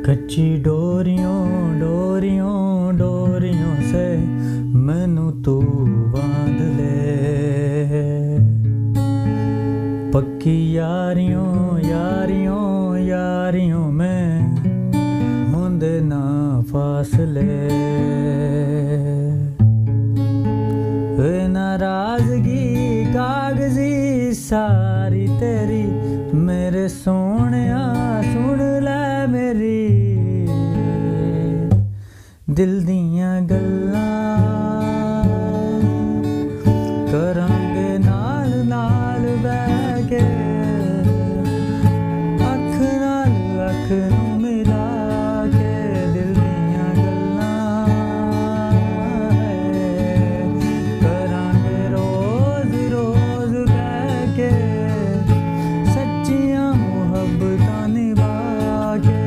कच्ची डोरियों डोरियों डोरियों से मैनू तू बांध ले, पक्की यारियों यारियों यारियों में होंदे ना फासले। वे नाराजगी कागजी सारी तेरी मेरे सोहणिया सुन ले मेरी दिल दियां गल्लां करांगे नाल नाल बैठ के अख नाल अख नूं मिला के दिल दियां गल्लां करांगे रोज रोज बैठ के सच्चियां मुहब्बतां निभा के।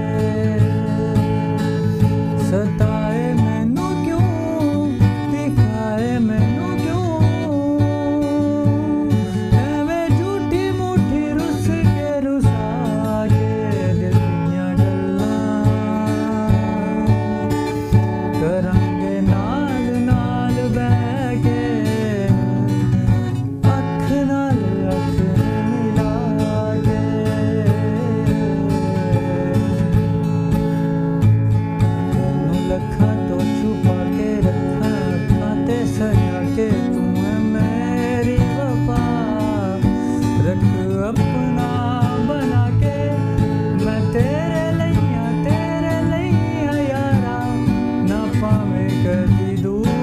सताए मैनू क्यों दिखाए मैनू क्यों एवें झूठी मूठी रुस के रुसा के दिल दियां गल्लां करांगे नाल नाल बैठ के अख नाल अख मिला के। लखा तो छुपा के रखा अखां ते सजा के तू है मेरी वफा रख अपना बना के मैं तेरे लइया यारा ना पावे कदी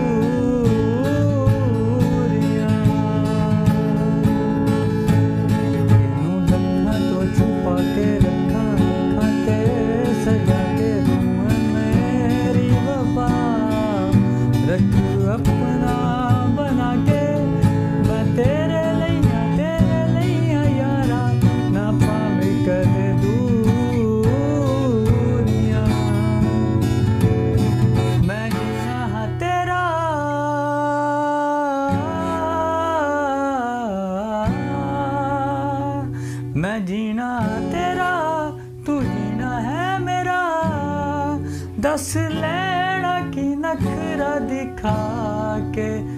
दूरियां। तेनू लखा तो छुपा के रखा अखां ते सजा के तू है मेरी वफा रख अपना बना के मैं तेरे लइया यारा ना पावे कदे दूरियां। मैं जीना हा तेरा मैं जीना तेरा तू जीना है मेरा दस लेना की नखरा दिखा के